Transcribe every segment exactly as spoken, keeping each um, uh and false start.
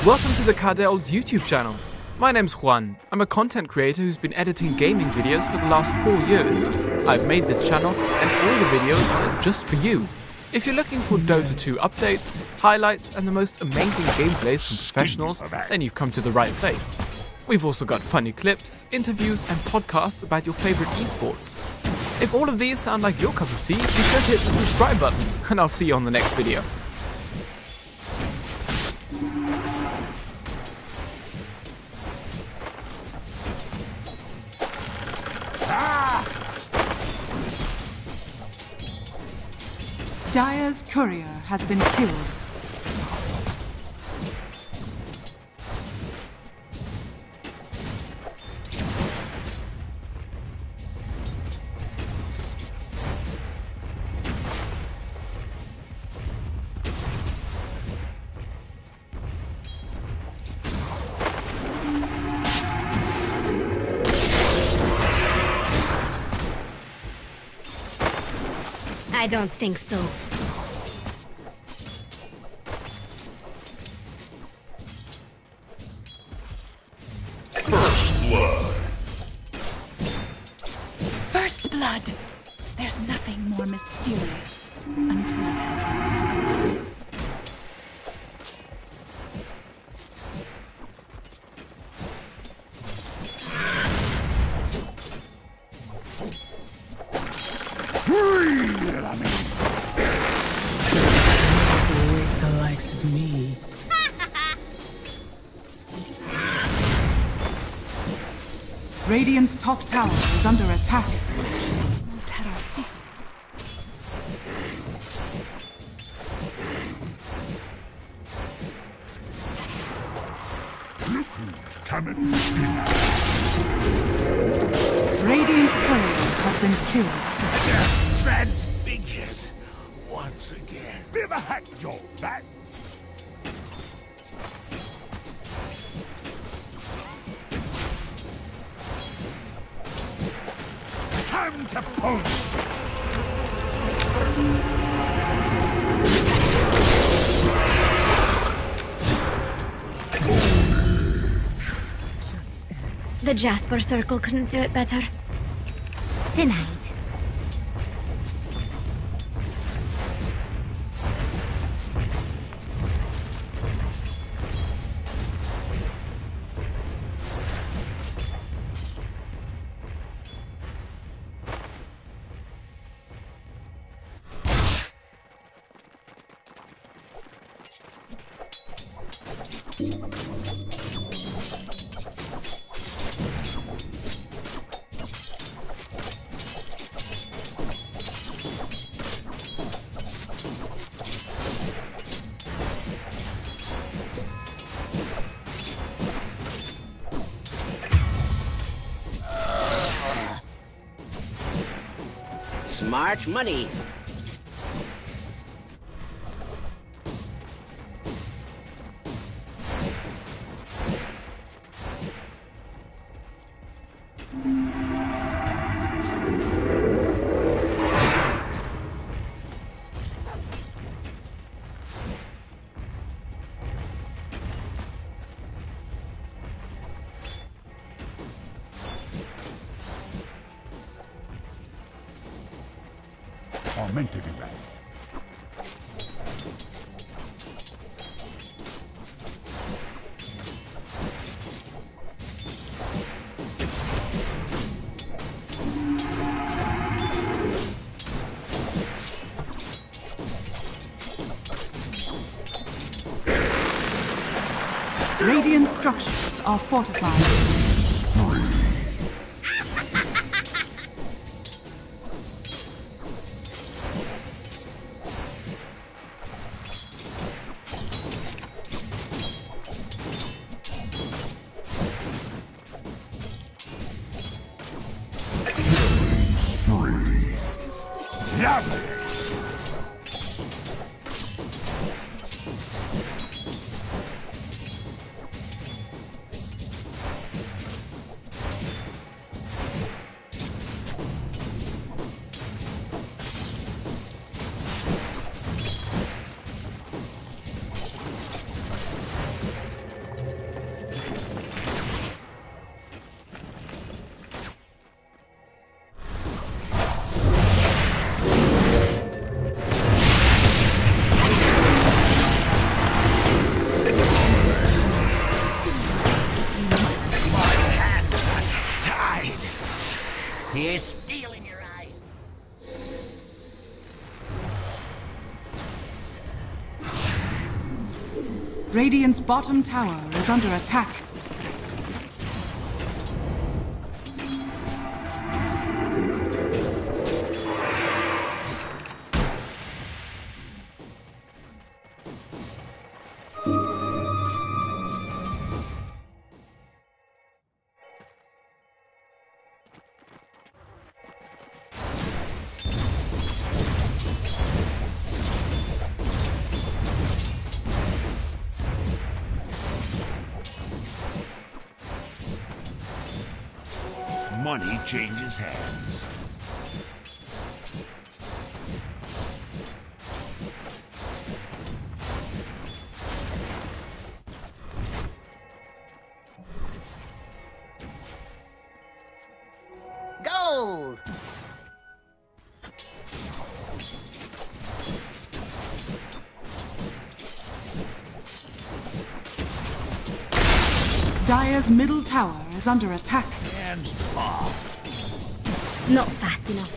Welcome to the Cardel's YouTube channel. My name's Juan. I'm a content creator who's been editing gaming videos for the last four years. I've made this channel and all the videos are just for you. If you're looking for Dota two updates, highlights and the most amazing gameplays from professionals, then you've come to the right place. We've also got funny clips, interviews and podcasts about your favorite esports. If all of these sound like your cup of tea, be sure to hit the subscribe button and I'll see you on the next video. Dire's courier has been killed. I don't think so. First blood. First blood. There's nothing more mysterious until it has been spilled. The likes of me. Radiant's top tower is under attack. Almost had our secret. Look who's coming for dinner. Radiant's courier has been killed. Transfigures once again. Never had your back. Time to post. The Jasper Circle couldn't do it better. Denied. Smart money. Or meant to be right. Radiant structures are fortified. Lovely. Radiant's bottom tower is under attack. Money changes hands. Gold! Dire's middle tower is under attack. Hands off. Not fast enough.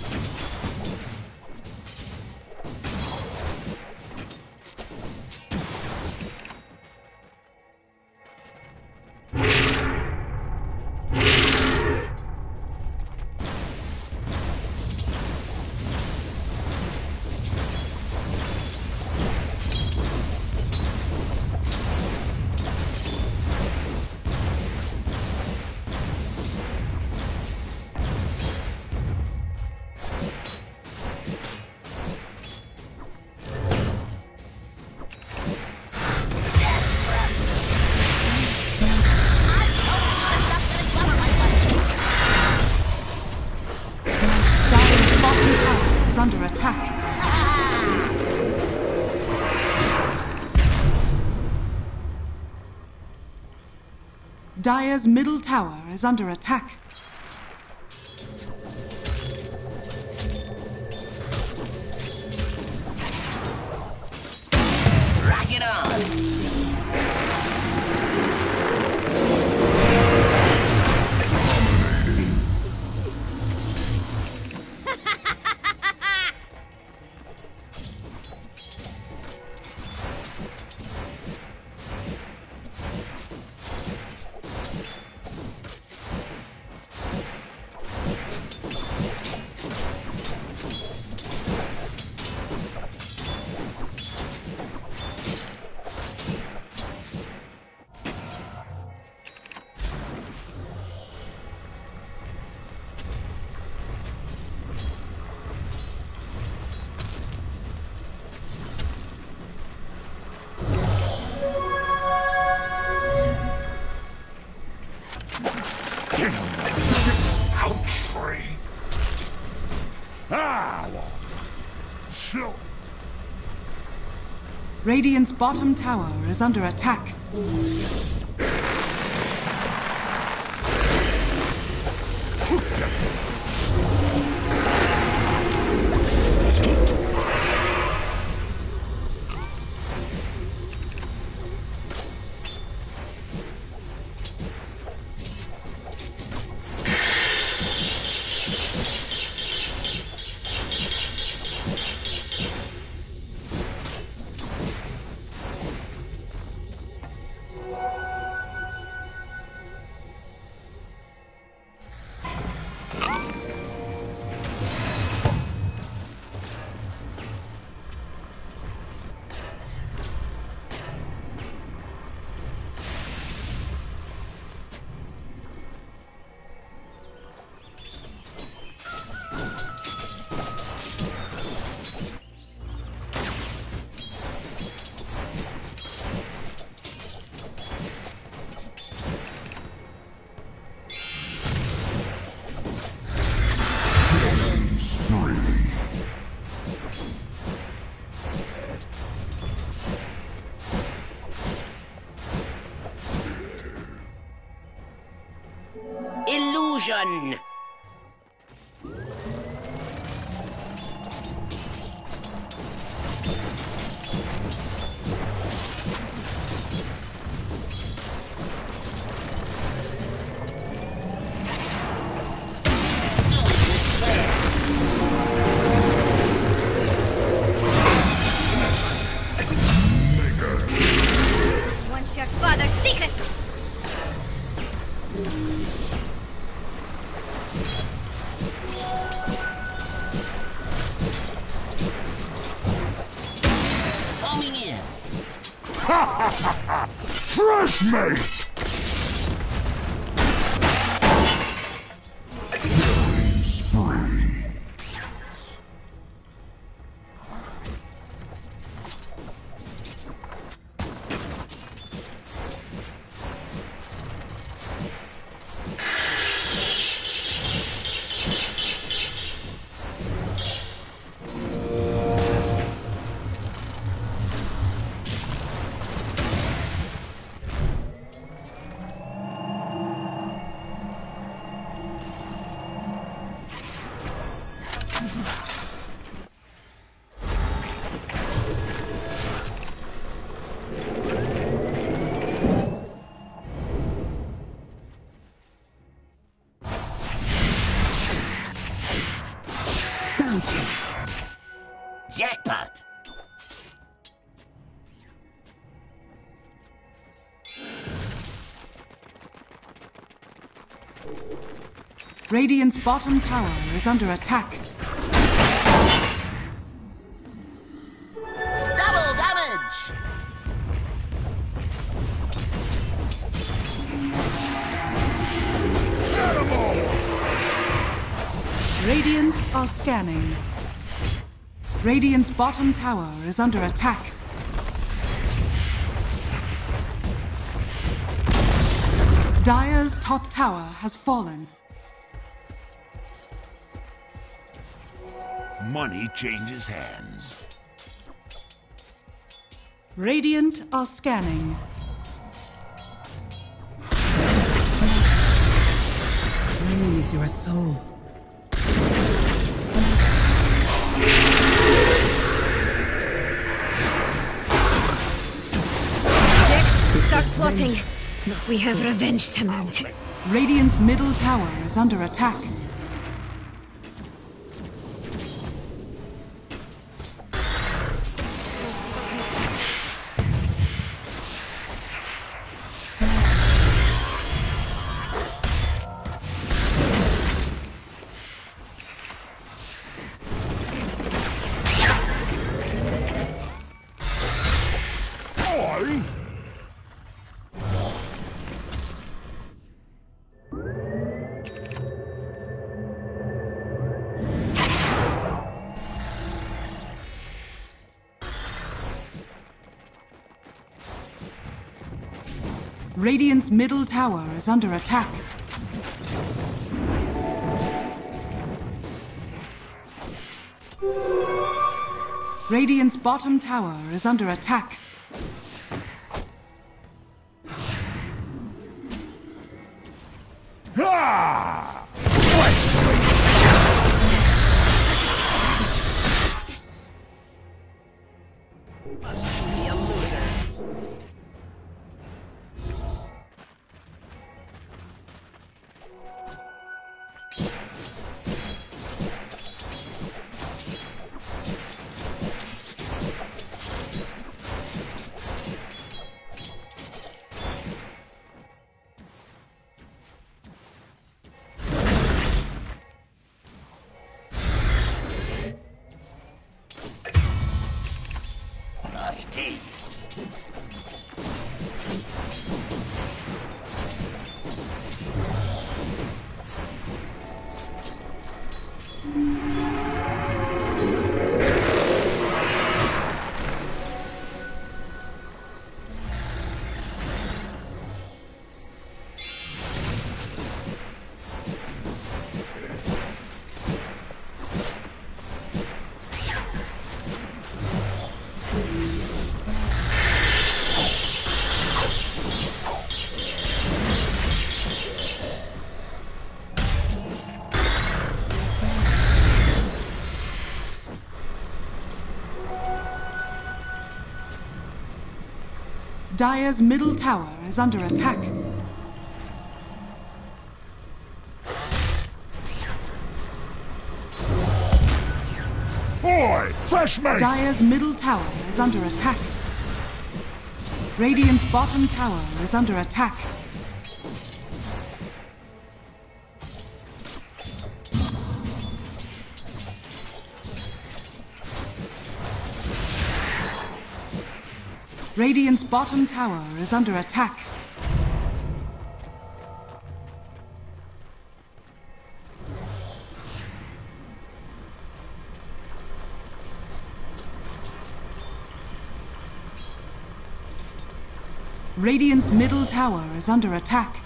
Under attack. Dire's middle tower is under attack. Rock it on! Radiant's bottom tower is under attack. Illusion! your father's secrets! Coming in. Fresh mate! Jackpot. Radiant's bottom tower is under attack. Double damage. Radiant are scanning. Radiant's bottom tower is under attack. Dire's top tower has fallen. Money changes hands. Radiant are scanning. Freeze your soul. Start plotting. We have revenge to mount. Radiant's middle tower is under attack. Oi! Radiant's middle tower is under attack. Radiant's bottom tower is under attack. Ah! Rusty. Dire's middle tower is under attack. Oi! Fresh mate! Dire's middle tower is under attack. Radiant's bottom tower is under attack. Radiant's bottom tower is under attack. Radiant's middle tower is under attack.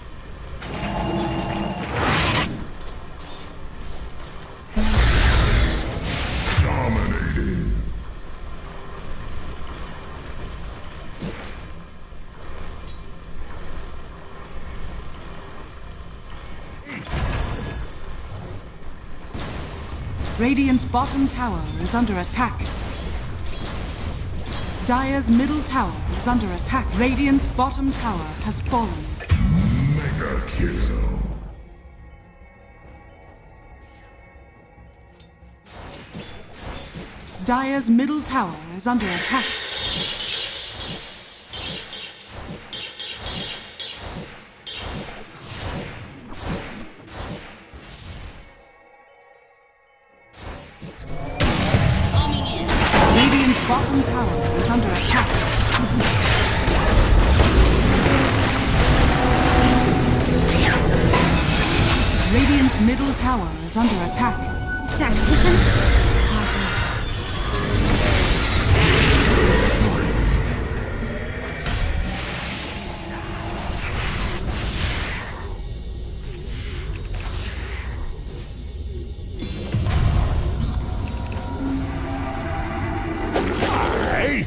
Dominating. Radiant's bottom tower is under attack. Dire's middle tower is under attack. Radiant's bottom tower has fallen. Mega kill. Dire's middle tower is under attack. Radiant's bottom tower is under attack. Radiant's middle tower is under attack. Tactician? Hey!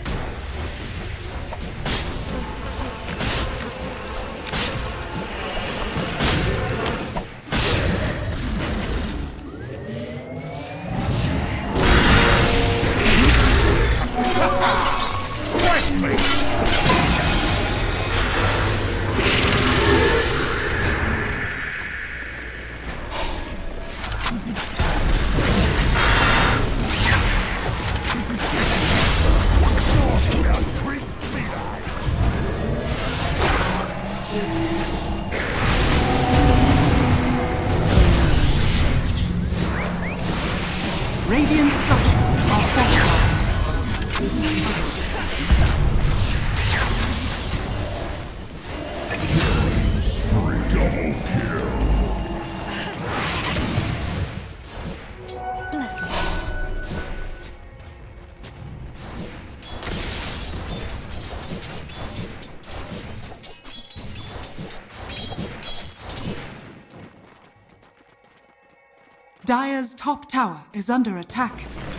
Radiant structures are fortified. Double kill. Blessings. Dire's top tower is under attack.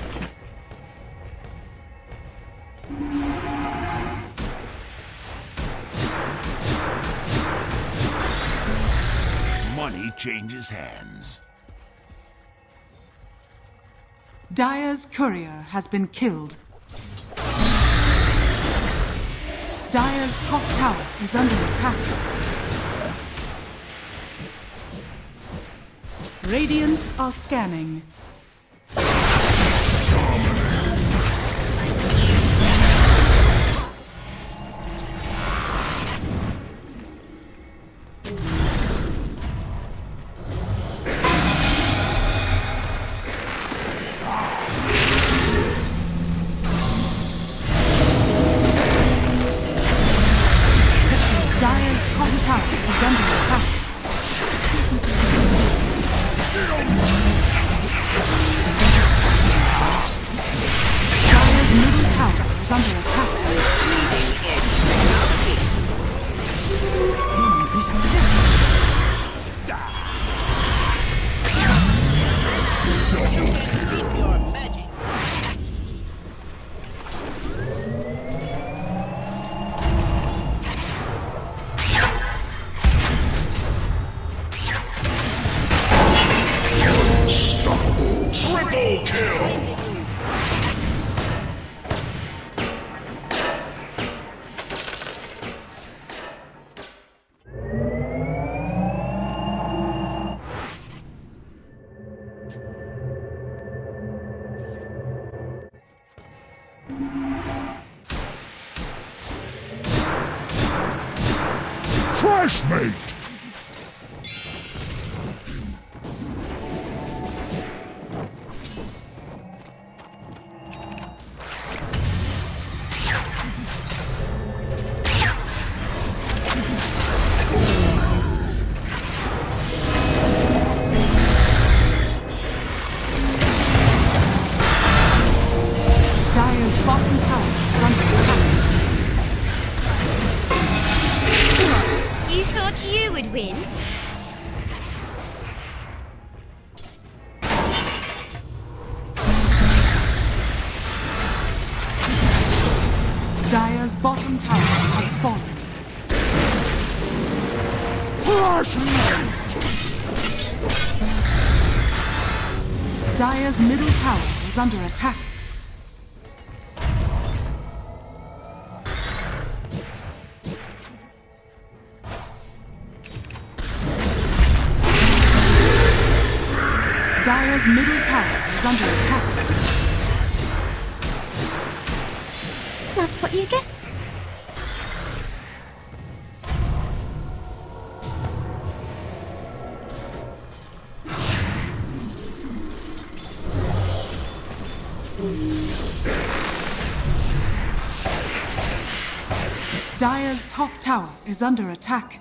Money changes hands. Dire's courier has been killed. Dire's top tower is under attack. Radiant are scanning. Dire's top tower is under attack. Crash mate! Dire's bottom tower is under attack. You thought you would win? Dire's bottom tower has fallen. Crash mate! Dire's middle tower is under attack. Dire's middle tower is under attack. That's what you get. Dire's top tower is under attack.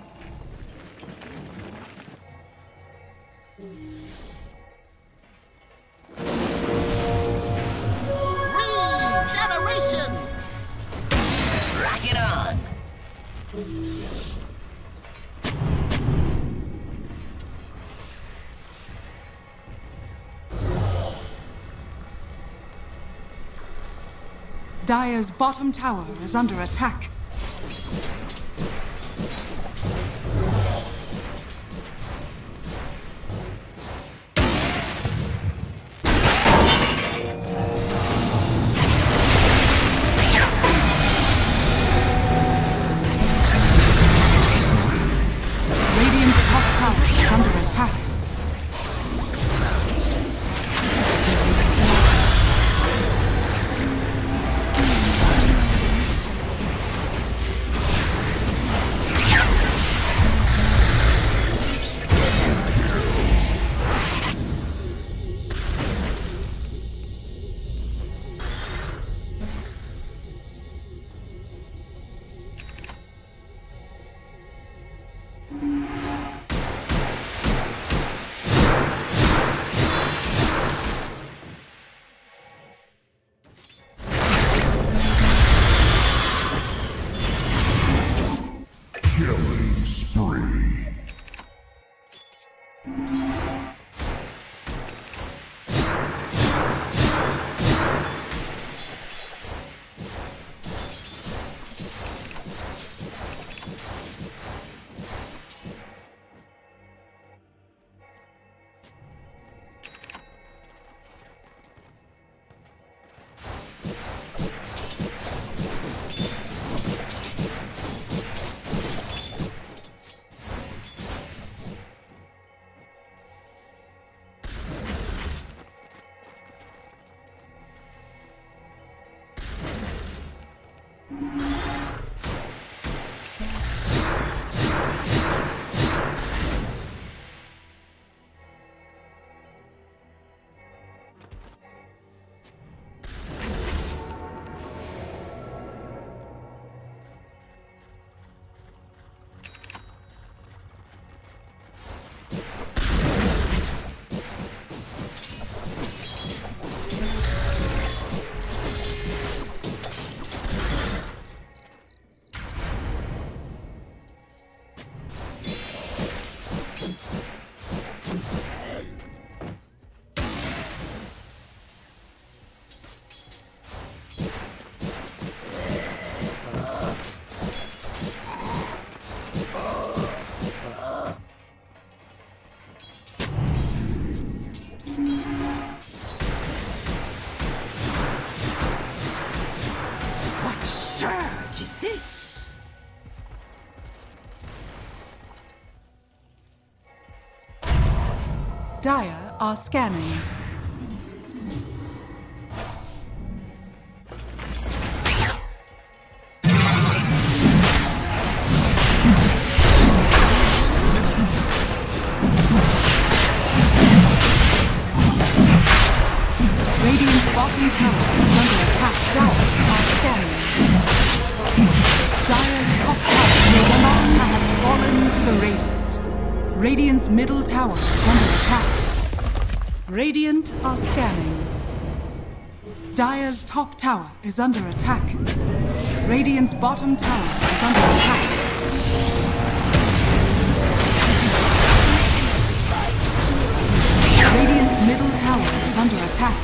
Regeneration! Rock it on! Dire's bottom tower is under attack. Radiant's top tower is under attack. Killing spree. Surge is this? Dire are scanning. the Radiant. Radiant's middle tower is under attack. Radiant are scanning. Dire's top tower is under attack. Radiant's bottom tower is under attack. Radiant's middle tower is under attack.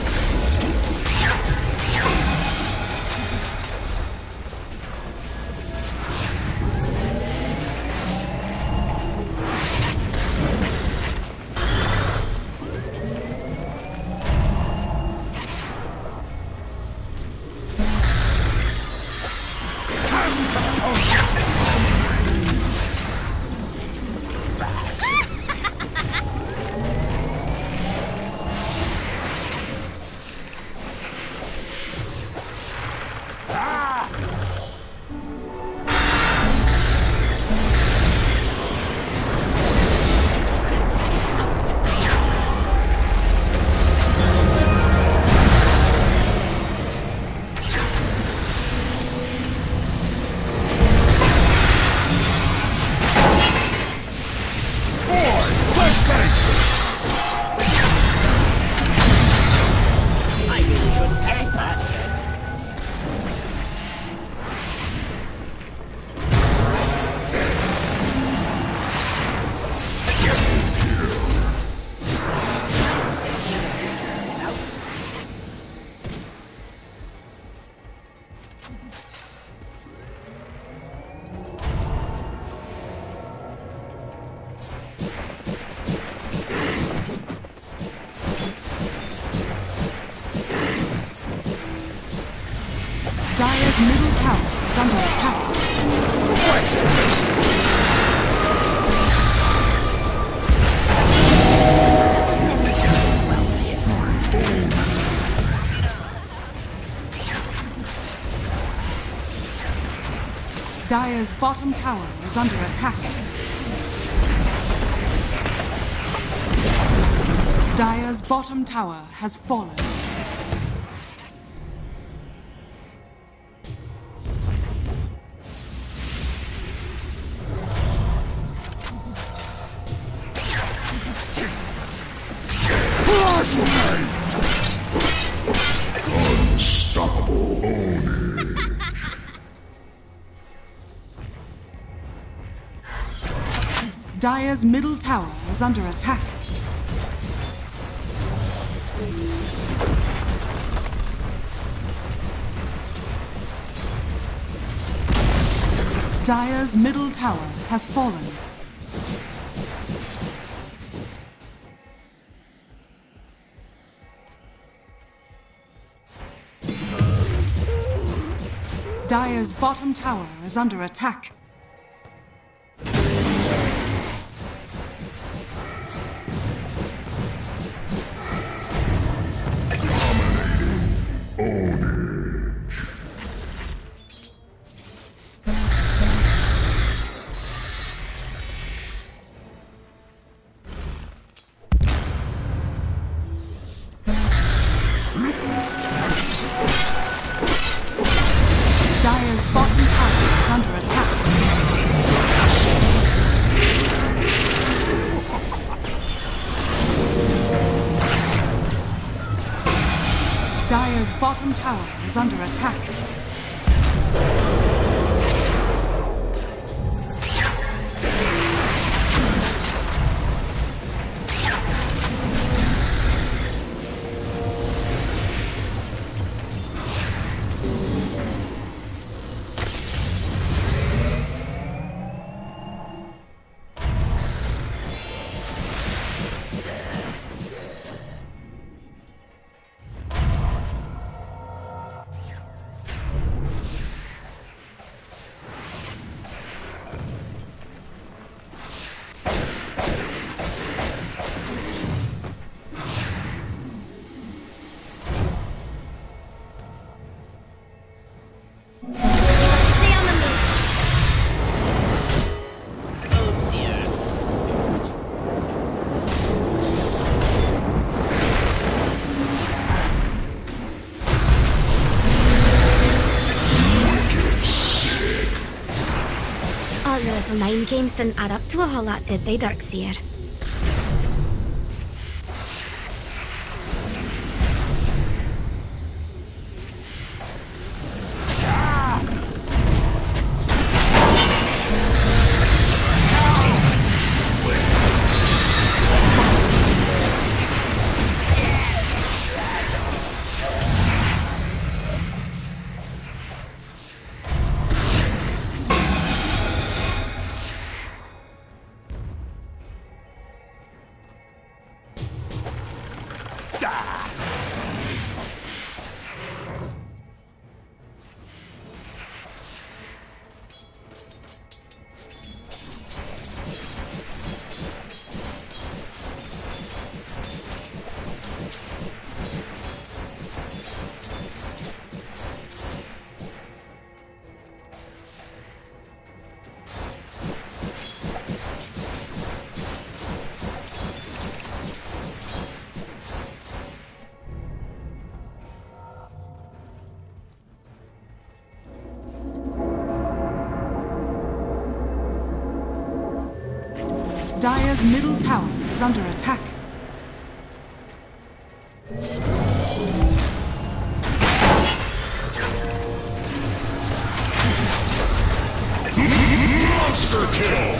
Dire's middle tower is under attack. Dire's bottom tower is under attack. Dire's bottom tower has fallen. Unstoppable ownage. Dire's middle tower is under attack. Dire's middle tower has fallen. Dire's bottom tower is under attack. Dire's bottom tower is under attack. Dire's bottom tower is under attack. little mind games didn't add up to a whole lot, did they, Darkseer? Dire's middle tower is under attack. Monster kill!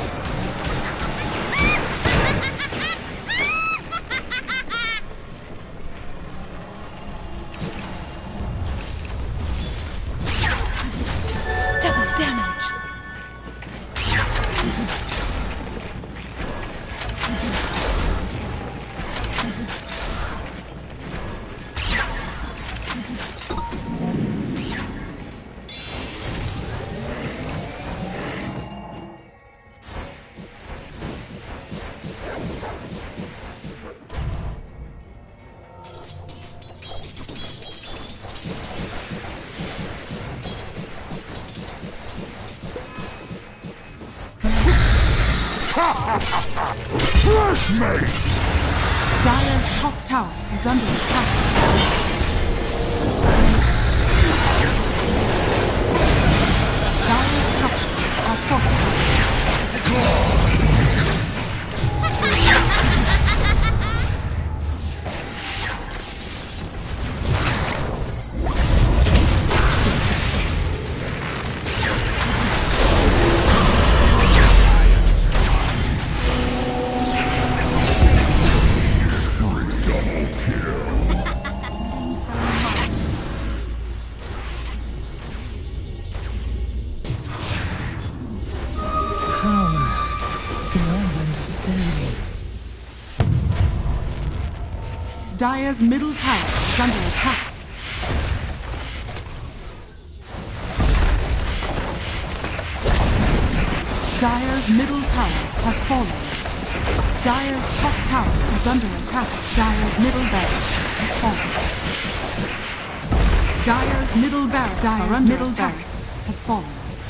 Double damage. Fresh mate! Dire's top tower is under attack. Dire's structures are fortified. Dire's middle tower is under attack. Dire's middle tower has fallen. Dire's top tower is under attack. Dire's middle barracks has fallen. Dire's middle barracks Dire's middle attack. barracks has fallen.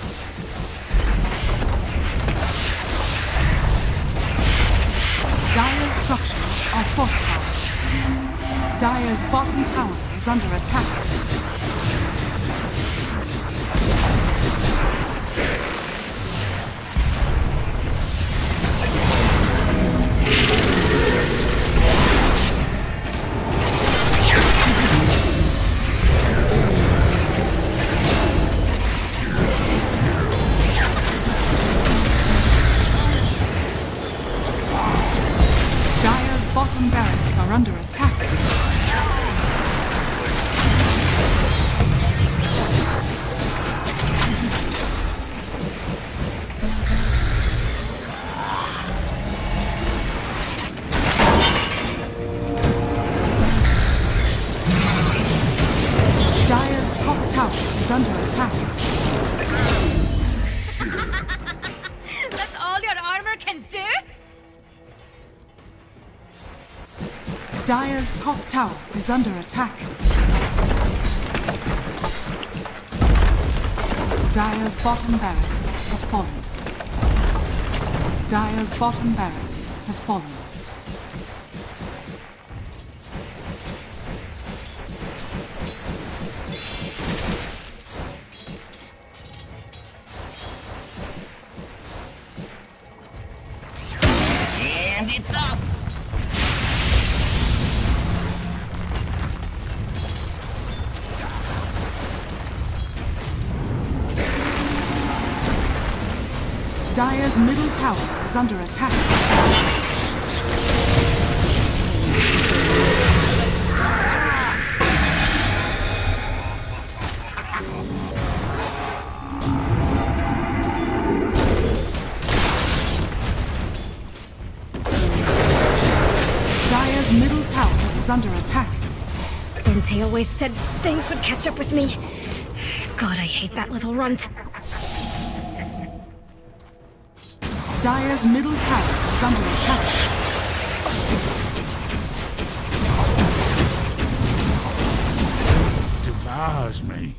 Dire's structures are fortified. Dire's bottom tower is under attack. Dire's bottom barracks are under attack. Dire's top tower is under attack. That's all your armor can do? Dire's top tower is under attack. Dire's bottom barracks has fallen. Dire's bottom barracks has fallen. It's up! Dire's middle tower is under attack. Dire's middle tower is under attack. Dante always said things would catch up with me. God, I hate that little runt. Dire's middle tower is under attack. Devours me.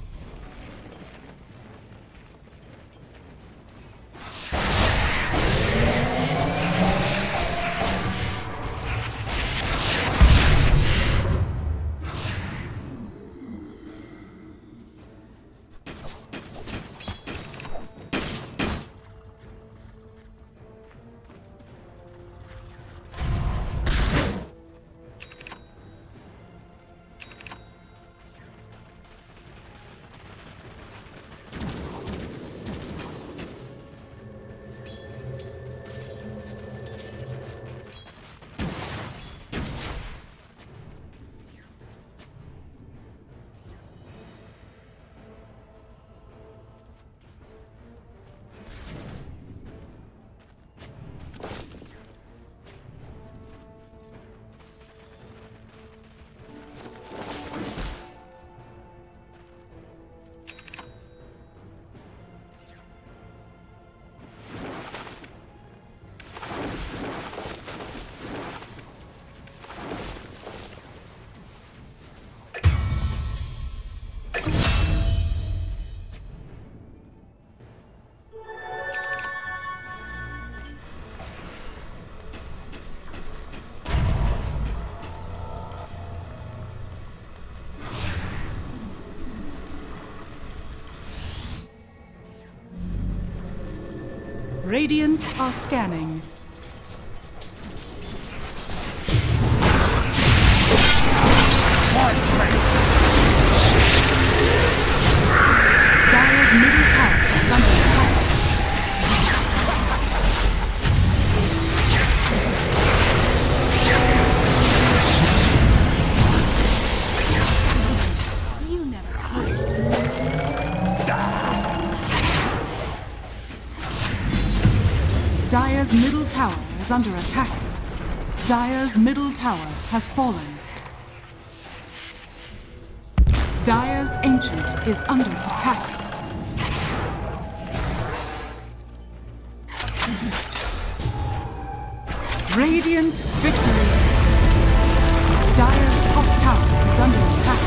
Radiant are scanning. Dire's middle tower is under attack. You never hide. Dire's middle tower is under attack. Dire's middle tower has fallen. Dire's ancient is under attack. Radiant victory. Dire's top tower is under attack.